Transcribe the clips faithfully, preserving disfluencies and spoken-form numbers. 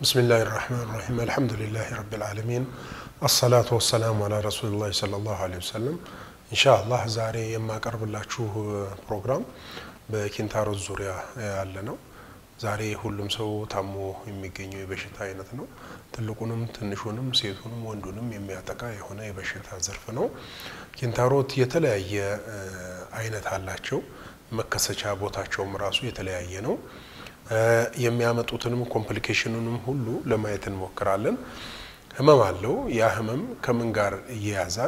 بسم الله الرحمن الرحيم الحمد لله رب العالمين الصلاة والسلام على رسول الله صلى الله عليه وسلم إن شاء الله زاري يما قرب الله تشوه بروجرام بكنتارو الزوريا علنا زاري ሁሉም ሰው ታሞ የሚገኘው የበሽታ አይነት ነው ትልቁንም ትንሹንም ሴቱንም ወንዱንም የሚያጠቃ የሆነ የበሽታ ዘርፍ ነው ኪንታሮት የተለያየ አይነት አላቸው መከሰቻ ቦታቸውም ራሱ የተለያየ ነው የሚያመጡትንም ኮምፕሊኬሽኑንም ሁሉ ለማየት እንሞክራለን ህመም አለው ያ ህመም ከምን ጋር ይያዛል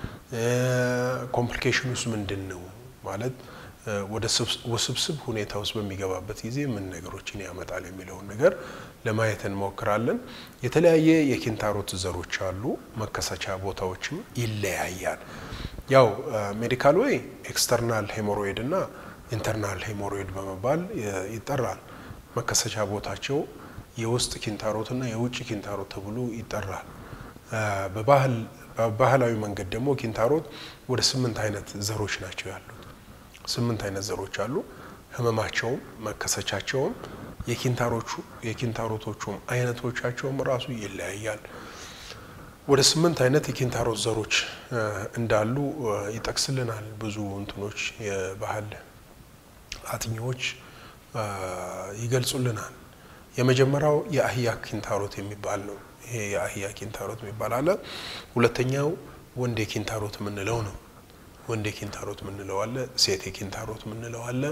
ኮምፕሊኬሽኑስ ምንድነው ማለት ወደ ወስብስብ ሁኔታ ውስጥ በሚገባበት ጊዜ ምን ነገሮችን ያመጣል የሚለው ነገር ለማየት እንሞክራለን የተለያየ የኪንታሮት ዘሮች አሉ መከሰቻ ቦታዎችም ይለያያል ያው ሜዲካል ወይ ኤክስተርናል ሄሞሮይድ እና ኢንተርናል ሄሞሮይድ በመባል ይጠራል መከሰቻ ቦታቸው የውስጥ ኪንታሮትና የውጭ ኪንታሮት ተብሎ ይጠራል በባህል በባህላዊ መንገድ ደግሞ ኪንታሮት ወደ ስምንት አይነት ዘሮች ናቸው ያሉት ስምንት አይነት ዘሮች አሉ ህመማቸው መከሰቻቸው የኪንታሮቹ የኪንታሮቶቹ አይነቶቻቸው ራሱ ይለያያል ወደ ስምንት አይነት የኪንታሮት ዘሮች እንዳሉ ይጠቅስልናል ብዙ እንትኖች የባህል አጥኚዎች ይገልጹልናል የመጀመሪያው የአህያ ኪንታሮት የሚባል ነው ይሄ የአህያ ኪንታሮት የሚባል አለ ሁለተኛው ወንዴ ኪንታሮት ምንለው ነው ወንዴ ኪንታሮት ምንለው አለ ሴት ኪንታሮት ምንለው አለ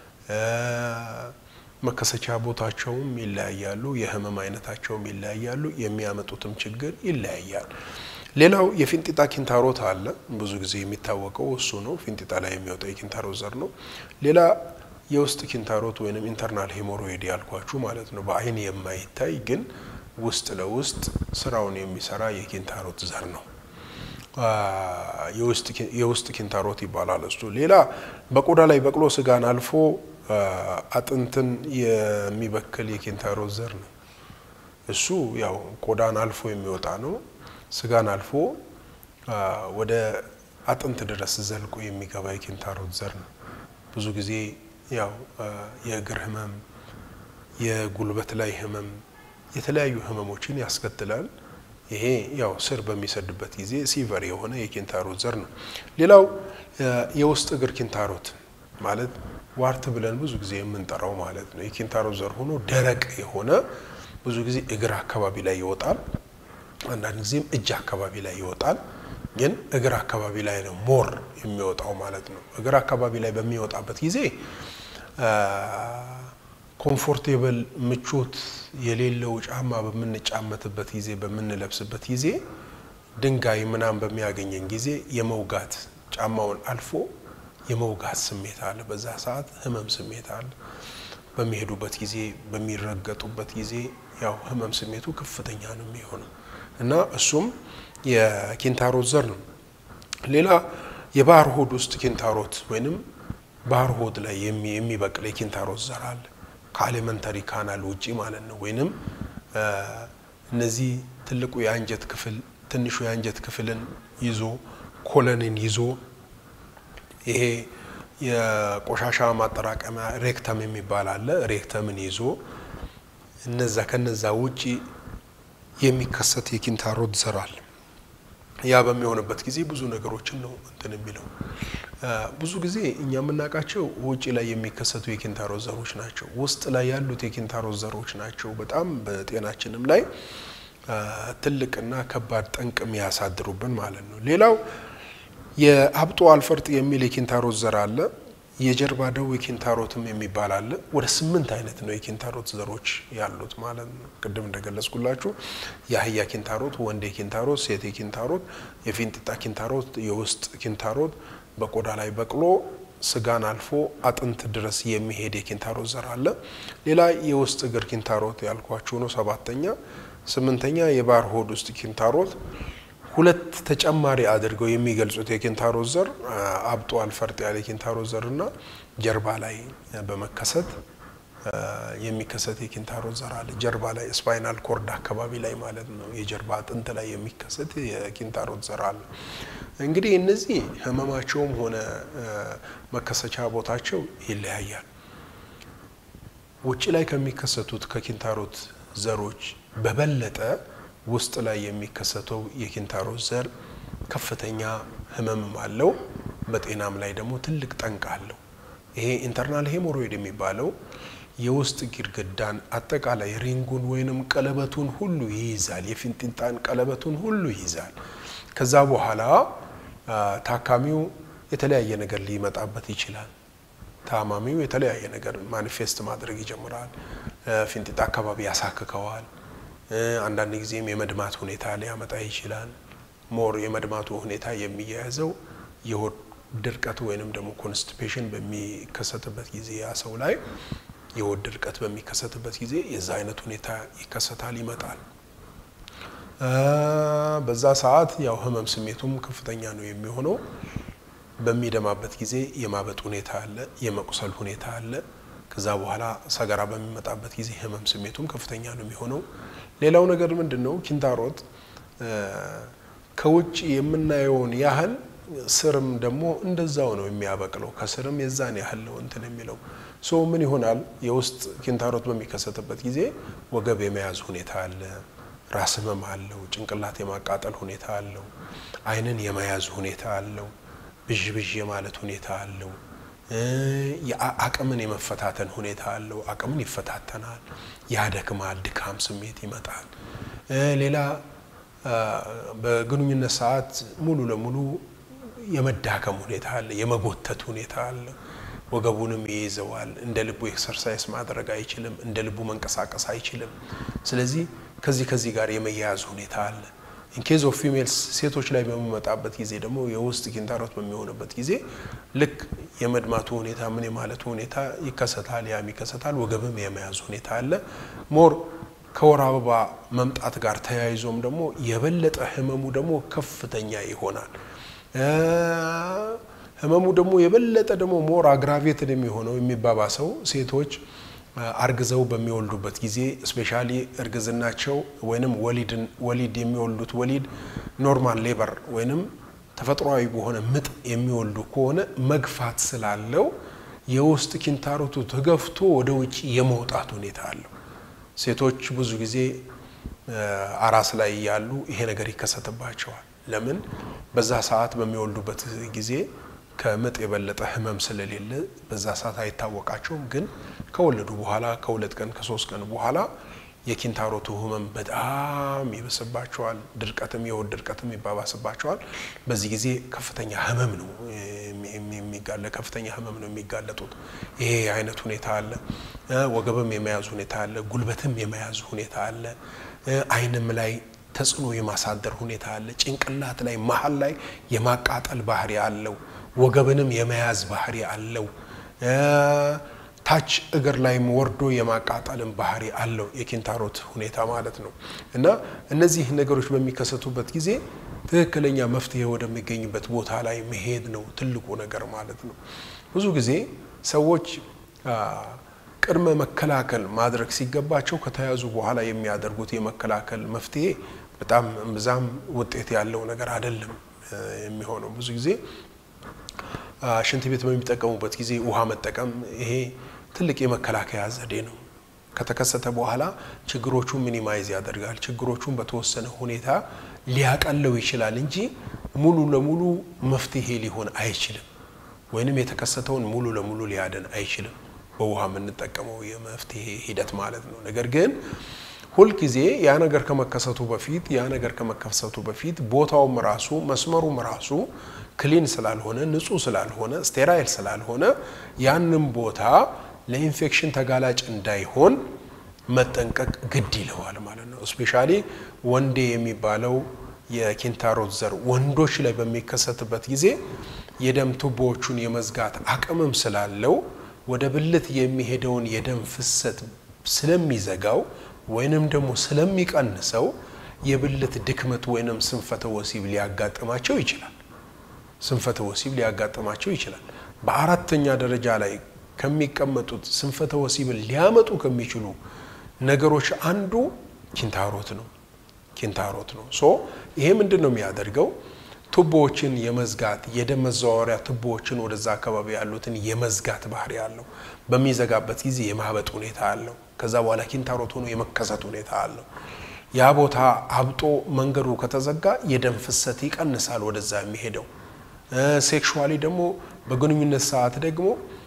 መከሰቻ ቦታቸውም ይለያያሉ የህመም አይነታቸውም ይለያያሉ የሚያመጡትም ችግር ይለያያል ሌላው የፊንጢጣ ኪንታሮት አለ ብዙ ጊዜ የሚታወቀው እሱ ነው ፊንጢጣ ላይ የሚወጣው የኪንታሮት ዘር ነው ሌላ የውስጥ ኪንታሮት ወይንም ኢንተርናል ሄሞሮይድ ያልኳችሁ ማለት ነው በአይን የማይታይ ግን ውስጥ ለውስጥ ስራውን የሚሰራ የኪንታሮት ዘር ነው የውስጥ የውስጥ ኪንታሮት ይባላል እሱ ሌላ በቆዳ ላይ በቅሎ ስጋን አልፎ አጥንትን የሚበክል የኪንታሮት ዘር ነው እሱ ያው ቆዳን አልፎ የሚወጣ ነው ስጋን አልፎ ወደ አጥንት ድረስ ዘልቆ የሚገባ የኪንታሮት ዘር ነው ብዙ ጊዜ ያው የእግር ህመም የጉልበት ላይ ህመም የተለያዩ ህመሞችን ያስከትላል ይሄ ያው ስር በሚሰድበት ጊዜ ሲቨር የሆነ የኪንታሮት ዘር ነው ሌላው የውስጥ እግር ኪንታሮት ማለት ዋርት ብለን ብዙ ጊዜ የምንጠራው ማለት ነው የኪንታሮት ዘር ሆኖ ደረቅ የሆነ ብዙ ጊዜ እግር አካባቢ ላይ ይወጣል አንዳንድ ጊዜም እጅ አካባቢ ላይ ይወጣል ግን እግር አካባቢ ላይ ነው ሞር የሚወጣው ማለት ነው እግር አካባቢ ላይ በሚወጣበት ጊዜ ኮምፎርቴብል ምቾት የሌለው ጫማ በመንጫመትበት ጊዜ በመንለብስበት ጊዜ ድንጋይ ምናም በሚያገኘን ጊዜ የመውጋት ጫማውን አልፎ የመውጋት ስሜት አለ በዛ ሰዓት ህመም ስሜት አለ በሚሄዱበት ጊዜ በሚረገጡበት ጊዜ ያው ህመም ስሜቱ ከፍተኛ ነው የሚሆነው እና እሱም የኪንታሮት ዘር ነው ሌላ የባህር ሆድ ውስጥ ኪንታሮት ወይንም ባህር ሆድ ላይ የሚበቅል የኪንታሮት ዘር አለ ከአሊመንተሪ ካናል ውጪ ማለት ነው ወይንም እነዚህ ትልቁ የአንጀት ክፍል ትንሹ የአንጀት ክፍልን ይዞ ኮለንን ይዞ ይሄ የቆሻሻ ማጠራቀሚያ ሬክተም የሚባል አለ ሬክተምን ይዞ እነዛ ከነዛ ውጪ የሚከሰት የኪንታሮት ዘር አለ ያ በሚሆንበት ጊዜ ብዙ ነገሮችን ነው እንትን የሚለው ብዙ ጊዜ እኛ የምናቃቸው ውጪ ላይ የሚከሰቱ የኪንታሮት ዘሮች ናቸው ውስጥ ላይ ያሉት የኪንታሮት ዘሮች ናቸው በጣም በጤናችንም ላይ ትልቅና ከባድ ጠንቅም ያሳድሩብን ማለት ነው ሌላው የአብጦ አልፈርጥ የሚል የኪንታሮት ዘር አለ የጀርባ ደዌ ኪንታሮትም የሚባል አለ ወደ ስምንት አይነት ነው የኪንታሮት ዘሮች ያሉት ማለት ነው ቅድም እንደገለጽኩላችሁ የአህያ ኪንታሮት ወንዴ ኪንታሮት ሴት ኪንታሮት የፊንጢጣ ኪንታሮት የውስጥ ኪንታሮት በቆዳ ላይ በቅሎ ስጋን አልፎ አጥንት ድረስ የሚሄድ የኪንታሮት ዘር አለ ሌላ የውስጥ እግር ኪንታሮት ያልኳችሁ ነው ሰባተኛ ስምንተኛ የባህር ሆድ ውስጥ ኪንታሮት ሁለት ተጨማሪ አድርገው የሚገልጹት የኪንታሮት ዘር አብጦ አልፈርጥ ያለ ኪንታሮት ዘርና ጀርባ ላይ በመከሰት የሚከሰት የኪንታሮት ዘር አለ ጀርባ ላይ ስፓይናል ኮርድ አካባቢ ላይ ማለት ነው የጀርባ አጥንት ላይ የሚከሰት የኪንታሮት ዘር አለ እንግዲህ እነዚህ ህመማቸውም ሆነ መከሰቻ ቦታቸው ይለያያል ውጪ ላይ ከሚከሰቱት ከኪንታሮት ዘሮች በበለጠ ውስጥ ላይ የሚከሰተው የኪንታሮት ዘር ከፍተኛ ህመምም አለው በጤናም ላይ ደግሞ ትልቅ ጠንቅ አለው ይሄ ኢንተርናል ሄሞሮይድ የሚባለው የውስጥ ግድግዳን አጠቃላይ ሪንጉን ወይንም ቀለበቱን ሁሉ ይይዛል የፊንጢጣን ቀለበቱን ሁሉ ይይዛል ከዛ በኋላ ታካሚው የተለያየ ነገር ሊመጣበት ይችላል ታማሚው የተለያየ ነገር ማኒፌስት ማድረግ ይጀምራል ፊንጢጣ አካባቢ ያሳክከዋል አንዳንድ ጊዜም የመድማት ሁኔታ ሊያመጣ ይችላል ሞር የመድማቱ ሁኔታ የሚያያዘው የሆድ ድርቀት ወይንም ደግሞ ኮንስቲፔሽን በሚከሰትበት ጊዜ ያሰው ላይ የሆድ ድርቀት በሚከሰትበት ጊዜ የዛ አይነት ሁኔታ ይከሰታል ይመጣል በዛ ሰዓት ያው ህመም ስሜቱም ከፍተኛ ነው የሚሆነው በሚደማበት ጊዜ የማበጥ ሁኔታ አለ የመቁሰል ሁኔታ አለ ከዛ በኋላ ሰገራ በሚመጣበት ጊዜ ህመም ስሜቱም ከፍተኛ ነው የሚሆነው ሌላው ነገር ምንድነው ኪንታሮት ከውጭ የምናየውን ያህል ስርም ደግሞ እንደዛው ነው የሚያበቅለው ከስርም የዛን ያህል ነው እንትን የሚለው ሶ ምን ይሆናል የውስጥ ኪንታሮት በሚከሰትበት ጊዜ ወገብ የመያዝ ሁኔታ አለ ራስ ህመም አለው ጭንቅላት የማቃጠል ሁኔታ አለው አይንን የመያዝ ሁኔታ አለው ብዥ ብዥ የማለት ሁኔታ አለው የአቅምን የመፈታተን ሁኔታ አለው አቅምን ይፈታተናል ያደክማል ድካም ስሜት ይመጣል ሌላ በግንኙነት ሰዓት ሙሉ ለሙሉ የመዳከም ሁኔታ አለ የመጎተት ሁኔታ አለ ወገቡንም ይይዘዋል እንደ ልቡ ኤክሰርሳይዝ ማድረግ አይችልም እንደ ልቡ መንቀሳቀስ አይችልም ስለዚህ ከዚህ ከዚህ ጋር የመያያዝ ሁኔታ አለ in case of females ሴቶች ላይ በመጣበት ጊዜ ደግሞ የውስጥ ኪንታሮት በሚሆንበት ጊዜ ልክ የመድማቱ ሁኔታ ምን የማለቱ ሁኔታ ይከሰታል ያም ይከሰታል ወገብም የመያዝ ሁኔታ አለ ሞር ከወር አበባ መምጣት ጋር ተያይዞም ደግሞ የበለጠ ህመሙ ደግሞ ከፍተኛ ይሆናል ህመሙ ደግሞ የበለጠ ደግሞ ሞር አግራቬትድ የሚሆነው የሚባባሰው ሴቶች አርግዘው በሚወልዱበት ጊዜ ስፔሻሊ እርግዝናቸው ወይንም ወሊድን ወሊድ የሚወልዱት ወሊድ ኖርማል ሌበር ወይንም ተፈጥሯዊ በሆነ ምጥ የሚወልዱ ከሆነ መግፋት ስላለው የውስጥ ኪንታሮቱ ተገፍቶ ወደ ውጪ የመውጣት ሁኔታ አለው ሴቶች ብዙ ጊዜ አራስ ላይ ያሉ ይሄ ነገር ይከሰተባቸዋል ለምን በዛ ሰዓት በሚወልዱበት ጊዜ ከመጥ የበለጠ ህመም ስለሌለ በዛ ሰዓት አይታወቃቸውም ግን ከወለዱ በኋላ ከሁለት ቀን ከሶስት ቀን በኋላ የኪንታሮቱ ህመም በጣም ይበስባቸዋል ድርቀትም የሆድ ድርቀትም ይባባስባቸዋል በዚህ ጊዜ ከፍተኛ ህመም ነው የሚጋለ ከፍተኛ ህመም ነው የሚጋለጡት ይሄ አይነት ሁኔታ አለ ወገብም የመያዝ ሁኔታ አለ ጉልበትም የመያዝ ሁኔታ አለ አይንም ላይ ተጽኖ የማሳደር ሁኔታ አለ ጭንቅላት ላይ መሃል ላይ የማቃጠል ባህሪ አለው ወገብንም የመያዝ ባህሪ አለው ታች እግር ላይ ወርዶ የማቃጠልም ባህሪ አለው የኪንታሮት ሁኔታ ማለት ነው እና እነዚህ ነገሮች በሚከሰቱበት ጊዜ ትክክለኛ መፍትሄ ወደሚገኝበት ቦታ ላይ መሄድ ነው ትልቁ ነገር ማለት ነው ብዙ ጊዜ ሰዎች ቅድመ መከላከል ማድረግ ሲገባቸው ከተያዙ በኋላ የሚያደርጉት የመከላከል መፍትሄ በጣም ምዛም ውጤት ያለው ነገር አይደለም የሚሆነው ብዙ ጊዜ ሽንት ቤት በሚጠቀሙበት ጊዜ ውሃ መጠቀም ይሄ ትልቅ የመከላከያ ዘዴ ነው ከተከሰተ በኋላ ችግሮቹን ሚኒማይዝ ያደርጋል ችግሮቹን በተወሰነ ሁኔታ ሊያቀለው ይችላል እንጂ ሙሉ ለሙሉ መፍትሄ ሊሆን አይችልም ወይንም የተከሰተውን ሙሉ ለሙሉ ሊያደን አይችልም በውሃ የምንጠቀመው የመፍትሄ ሂደት ማለት ነው ነገር ግን ሁሉ ጊዜ ያ ነገር ከመከሰቱ በፊት ያ ነገር ከመከሰቱ በፊት ቦታውም ራሱ መስመሩም ራሱ ክሊን ስላልሆነ ንጹህ ስላልሆነ ስቴራይል ስላልሆነ ያንንም ቦታ ለኢንፌክሽን ተጋላጭ እንዳይሆን መጠንቀቅ ግድ ይለዋል ማለት ነው ስፔሻሊ ወንዴ የሚባለው የኪንታሮት ዘር ወንዶች ላይ በሚከሰትበት ጊዜ የደም ቱቦዎቹን የመዝጋት አቅምም ስላለው ወደ ብልት የሚሄደውን የደም ፍሰት ስለሚዘጋው ወይንም ደግሞ ስለሚቀንሰው የብልት ድክመት ወይንም ስንፈተ ወሲብ ሊያጋጥማቸው ይችላል ስንፈተ ወሲብ ሊያጋጥማቸው ይችላል በአራተኛ ደረጃ ላይ ከሚቀመጡት ስንፈተ ወሲብ ሊያመጡ ከሚችሉ ነገሮች አንዱ ኪንታሮት ነው ኪንታሮት ነው ሶ ይሄ ምንድነው የሚያደርገው ቱቦዎችን የመዝጋት የደም መዘዋወሪያ ቱቦዎችን ወደዛ አካባቢ ያሉትን የመዝጋት ባህሪ ያለው በሚዘጋበት ጊዜ የማበጥ ሁኔታ አለው ከዛ በኋላ ኪንታሮት ሆኖ የመከሰት ሁኔታ አለው ያ ቦታ አብጦ መንገዱ ከተዘጋ የደም ፍሰት ይቀንሳል ወደዛ የሚሄደው ሴክሹዋሊ ደግሞ በግንኙነት ሰዓት ደግሞ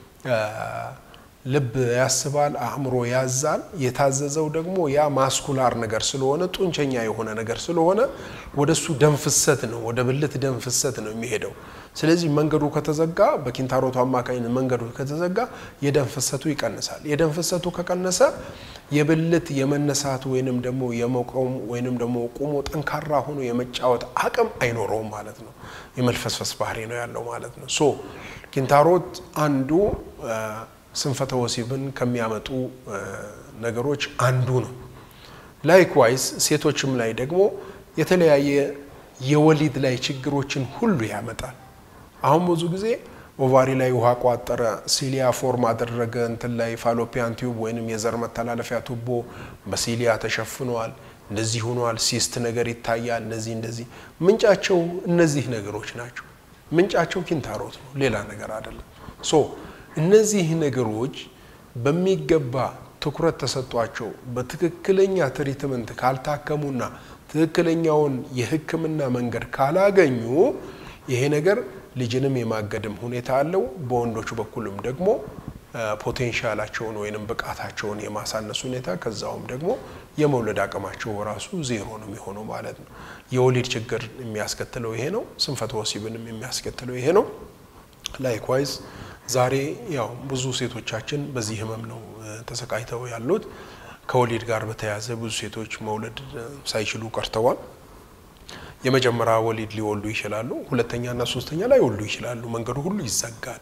ልብ ያስባል አእምሮ ያዛል የታዘዘው ደግሞ ያ ማስኩላር ነገር ስለሆነ ጡንቸኛ የሆነ ነገር ስለሆነ ወደሱ ደም ፍሰት ነው ወደ ብልት ደም ፍሰት ነው የሚሄደው ስለዚህ መንገዱ ከተዘጋ በኪንታሮቱ አማካኝነት መንገዱ ከተዘጋ የደም ፍሰቱ ይቀንሳል የደም ፍሰቱ ከቀነሰ የብልት የመነሳት ወይንም ደግሞ የመቆም ወይንም ደግሞ ቆሞ ጠንካራ ሆኖ የመጫወት አቅም አይኖርውም ማለት ነው የመልፈስፈስ ባህሪ ነው ያለው ማለት ነው ሶ ኪንታሮት አንዱ ስንፈተ ወሲብን ከሚያመጡ ነገሮች አንዱ ነው ላይክዋይዝ ሴቶችም ላይ ደግሞ የተለያየ የወሊድ ላይ ችግሮችን ሁሉ ያመጣል አሁን ብዙ ጊዜ ኦቫሪ ላይ ውሃ ቋጠረ ሲሊያ ፎርም አደረገ እንትን ላይ ፋሎፒያን ቲዩብ ወይንም የዘር መተላለፊያ ቱቦ በሲሊያ ተሸፍኗል እንደዚህ ሆኗል ሲስት ነገር ይታያል እንደዚህ እንደዚህ ምንጫቸው እነዚህ ነገሮች ናቸው ምንጫቸው ኪንታሮት ነው ሌላ ነገር አይደለም ሶ እነዚህ ነገሮች በሚገባ ትኩረት ተሰጥቷቸው በትክክለኛ ትሪትመንት ካልታከሙና ትክክለኛውን የህክምና መንገድ ካላገኙ ይሄ ነገር ልጅንም የማገድም ሁኔታ አለው በወንዶቹ በኩልም ደግሞ ፖቴንሻላቸውን ወይንም ብቃታቸውን የማሳነስ ሁኔታ ከዛውም ደግሞ የመውለድ አቅማቸው ራሱ ዜሮ ነው የሚሆነው ማለት ነው የወሊድ ችግር የሚያስከትለው ይሄ ነው ስንፈተ ወሲብንም የሚያስከትለው ይሄ ነው ላይክዋይዝ ዛሬ ያው ብዙ ሴቶቻችን በዚህ ህመም ነው ተሰቃይተው ያሉት ከወሊድ ጋር በተያያዘ ብዙ ሴቶች መውለድ ሳይችሉ ቀርተዋል የመጀመሪያ ወሊድ ሊወልዱ ይችላሉ ሁለተኛና ሶስተኛ ላይ ወልዱ ይችላሉ መንገዱ ሁሉ ይዘጋል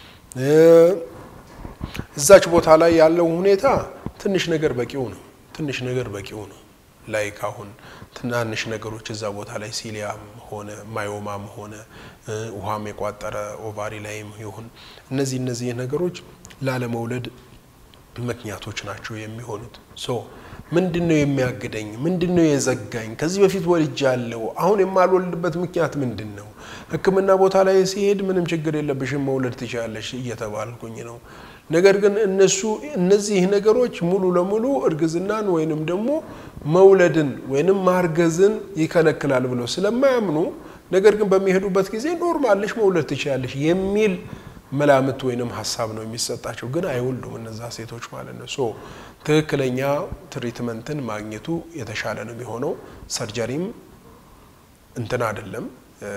እዛች ቦታ ላይ ያለው ሁኔታ ትንሽ ነገር በቂው ነው ትንሽ ነገር በቂው ነው ላይክ አሁን ትናንሽ ነገሮች እዛ ቦታ ላይ ሲሊያም ሆነ ማዮማም ሆነ ውሃም የቋጠረ ኦቫሪ ላይም ይሁን እነዚህ እነዚህ ነገሮች ላለመውለድ ምክንያቶች ናቸው የሚሆኑት ሶ ምንድነው የሚያገደኝ ምንድነው የዘጋኝ ከዚህ በፊት ወልጃለሁ አሁን የማልወልድበት ምክንያት ምንድነው ህክምና ቦታ ላይ ሲሄድ ምንም ችግር የለብሽም መውለድ ትችያለሽ እየተባልኩኝ ነው ነገር ግን እነሱ እነዚህ ነገሮች ሙሉ ለሙሉ እርግዝናን ወይንም ደግሞ መውለድን ወይንም ማርገዝን ይከለክላል ብለው ስለማያምኑ ነገር ግን በሚሄዱበት ጊዜ ኖርማልሽ መውለድ ትችያለሽ የሚል መላምት ወይንም ሐሳብ ነው የሚሰጣቸው ግን አይወልዱም እነዛ ሴቶች ማለት ነው ሶ ትክክለኛ ትሪትመንትን ማግኘቱ የተሻለ ነው የሚሆነው ሰርጀሪም እንትን አይደለም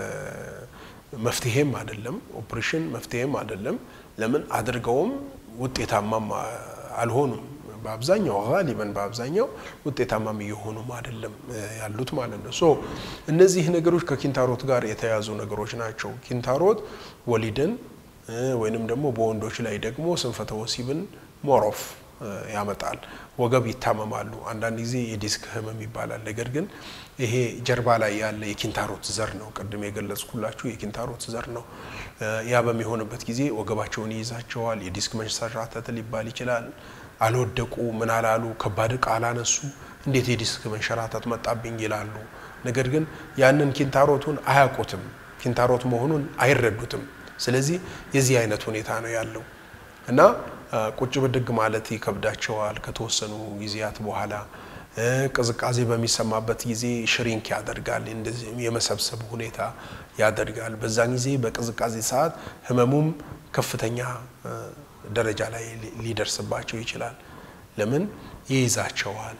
መፍትሄም አይደለም ኦፕሬሽን መፍትሄም አይደለም ለምን አድርገውም ውጤታማም አልሆኑም በአብዛኛው ጋሊበን በአብዛኛው ውጤታማም ይሆኑም አይደለም ያሉት ማለት ነው ሶ እነዚህ ነገሮች ከኪንታሮት ጋር የተያዙ ነገሮች ናቸው ኪንታሮት ወሊድን ወይንም ደግሞ በወንዶች ላይ ደግሞ ስንፈተ ወሲብን ሞሮፍ ያመጣል ወገብ ይታመማሉ አንዳንድ ጊዜ የዲስክ ህመም ይባላል ነገር ግን ይሄ ጀርባ ላይ ያለ የኪንታሮት ዘር ነው ቀድም የገለጽኩላችሁ የኪንታሮት ዘር ነው ያ በሚሆንበት ጊዜ ወገባቸውን ይይዛቸዋል የዲስክ መንሸራተት ሊባል ይችላል አልወደቁ ምን አላሉ ከባድ ቃል አነሱ እንዴት የዲስክ መንሸራተት መጣብኝ ይላሉ ነገር ግን ያንን ኪንታሮቱን አያውቁትም ኪንታሮት መሆኑን አይረዱትም ስለዚህ የዚህ አይነት ሁኔታ ነው ያለው እና ቁጭ ብድግ ማለት ይከብዳቸዋል ከተወሰኑ ጊዜያት በኋላ ቅዝቃዜ በሚሰማበት ጊዜ ሽሪንክ ያደርጋል እንደዚህ የመሰብሰብ ሁኔታ ያደርጋል በዛን ጊዜ በቅዝቃዜ ሰዓት ህመሙም ከፍተኛ ደረጃ ላይ ሊደርስባቸው ይችላል ለምን ይይዛቸዋል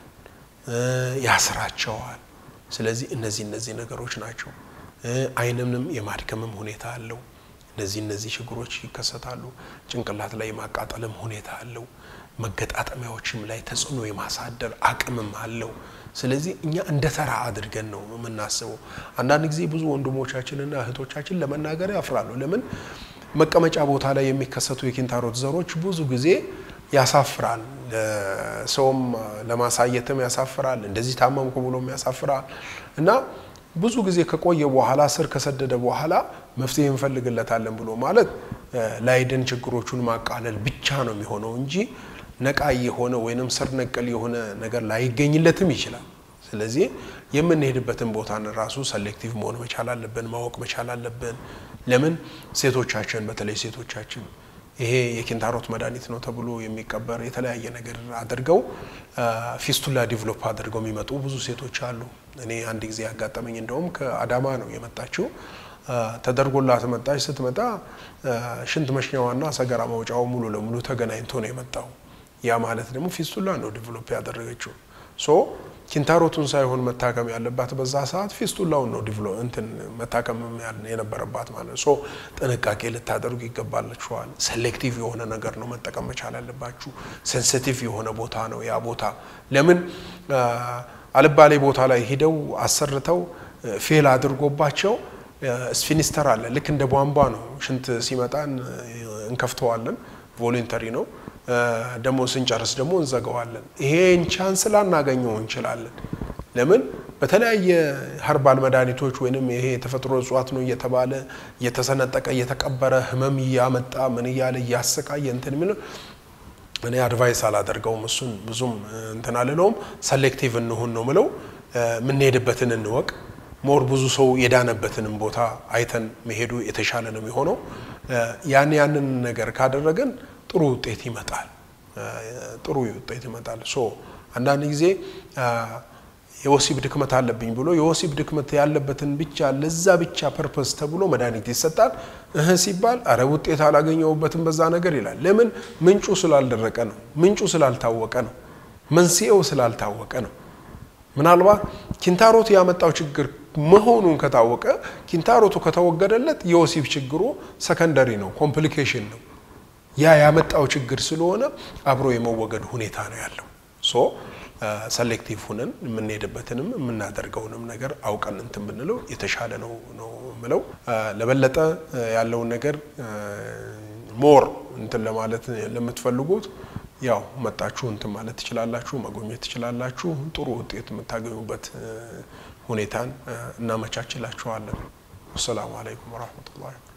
ያስራቸዋል ስለዚህ እነዚህ እነዚህ ነገሮች ናቸው አይንንም የማድከምም ሁኔታ አለው እነዚህ እነዚህ ችግሮች ይከሰታሉ ጭንቅላት ላይ ማቃጠልም ሁኔታ አለው መገጣጠሚያዎችም ላይ ተጽዕኖ የማሳደር አቅምም አለው ስለዚህ እኛ እንደ ተራ አድርገን ነው የምናስበው አንዳንድ ጊዜ ብዙ ወንድሞቻችንና እህቶቻችን ለመናገር ያፍራሉ ለምን መቀመጫ ቦታ ላይ የሚከሰቱ የኪንታሮት ዘሮች ብዙ ጊዜ ያሳፍራል ለሰውም ለማሳየትም ያሳፍራል እንደዚህ ታመምኩ ብሎም ያሳፍራል እና ብዙ ጊዜ ከቆየ በኋላ ስር ከሰደደ በኋላ መፍትሄ እንፈልግለታለን ብሎ ማለት ላይድን ችግሮቹን ማቃለል ብቻ ነው የሚሆነው እንጂ ነቃይ የሆነ ወይንም ስር ነቀል የሆነ ነገር ላይገኝለትም ይችላል ስለዚህ የምንሄድበትን ቦታን ራሱ ሴሌክቲቭ መሆን መቻል አለብን ማወቅ መቻል አለብን ለምን ሴቶቻችን በተለይ ሴቶቻችን ይሄ የኪንታሮት መድኃኒት ነው ተብሎ የሚቀበር የተለያየ ነገር አድርገው ፊስቱላ ዲቨሎፕ አድርገው የሚመጡ ብዙ ሴቶች አሉ እኔ አንድ ጊዜ ያጋጠመኝ እንደውም ከአዳማ ነው የመጣችው ተደርጎላት መጣች ስትመጣ ሽንት መሽኛዋና ሰገራ ማውጫው ሙሉ ለሙሉ ተገናኝቶ ነው የመጣው ያ ማለት ደግሞ ፊስቱላ ነው ዲቨሎፕ ያደረገችው ሶ ኪንታሮቱን ሳይሆን መታከም ያለባት በዛ ሰዓት ፊስቱላው ነው ዲቨሎፕ እንትን መታከም የነበረባት ማለት ሶ ጥንቃቄ ልታደርጉ ይገባላችኋል ሴሌክቲቭ የሆነ ነገር ነው መጠቀም መቻል ያለባችሁ ሴንሲቲቭ የሆነ ቦታ ነው ያ ቦታ ለምን አልባሌ ቦታ ላይ ሄደው አሰርተው ፌል አድርጎባቸው ስፊኒስተር አለ ልክ እንደ ቧንቧ ነው ሽንት ሲመጣን እንከፍተዋለን ቮለንተሪ ነው ደሞ ስንጨርስ ደሞ እንዘጋዋለን ይሄን ቻንስ ላናገኘው እንችላለን ለምን በተለያየ ሀርባል መድኃኒቶች ወይንም ይሄ ተፈጥሮ እጽዋት ነው እየተባለ እየተሰነጠቀ እየተቀበረ ህመም ያመጣ ምን ይያለ ያሰቃየ እንትን ምን እኔ አድቫይስ አላደርገውም እሱን ብዙም እንትን አለለውም ሴሌክቲቭ እንሁን ነው ምለው ምን ሄድበትን እንወቅ ሞር ብዙ ሰው የዳነበትንም ቦታ አይተን መሄዱ የተሻለ ነው የሚሆነው ያን ያንን ነገር ካደረገን ጥሩ ውጤት ይመጣል ጥሩ ውጤት ይመጣል ሶ አንዳንድ ጊዜ የወሲብ ድክመት አለብኝ ብሎ የወሲብ ድክመት ያለበትን ብቻ ለዛ ብቻ ፐርፐስ ተብሎ መድኃኒት ይሰጣል እህ ሲባል አረ ውጤት አላገኘውበትም በዛ ነገር ይላል ለምን ምንጩ ስላልደረቀ ነው ምንጩ ስላልታወቀ ነው መንስኤው ስላልታወቀ ነው ምናልባት ኪንታሮት ያመጣው ችግር መሆኑን ከታወቀ ኪንታሮቱ ከተወገደለት የወሲብ ችግሩ ሰከንደሪ ነው ኮምፕሊኬሽን ነው ያ ያመጣው ችግር ስለሆነ አብሮ የመወገድ ሁኔታ ነው ያለው ሶ ሴሌክቲቭ ሆነን ምን ሄድበትንም ምን አደርገውንም ነገር አውቀን እንትን ብንለው የተሻለ ነው ነው ምለው ለበለጠ ያለው ነገር ሞር እንትን ለማለት ለምትፈልጉት ያው መጣችሁ እንትን ማለት ትችላላችሁ ማጎኘት ትችላላችሁ ጥሩ ውጤት የምታገኙበት ሁኔታን እናመቻችላችኋለን። ሰላም አለይኩም ወራህመቱላሂ